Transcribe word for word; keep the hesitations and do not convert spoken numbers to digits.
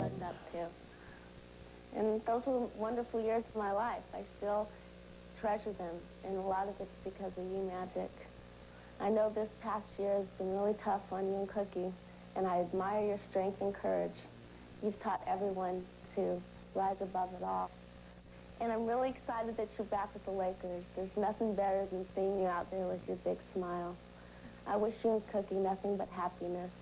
looked up to. And those were wonderful years of my life. I still treasure them, and a lot of it's because of you, Magic. I know this past year has been really tough on you and Cookie, and I admire your strength and courage. You've taught everyone to rise above it all. And I'm really excited that you're back with the Lakers. There's nothing better than seeing you out there with your big smile. I wish you and Cookie nothing but happiness.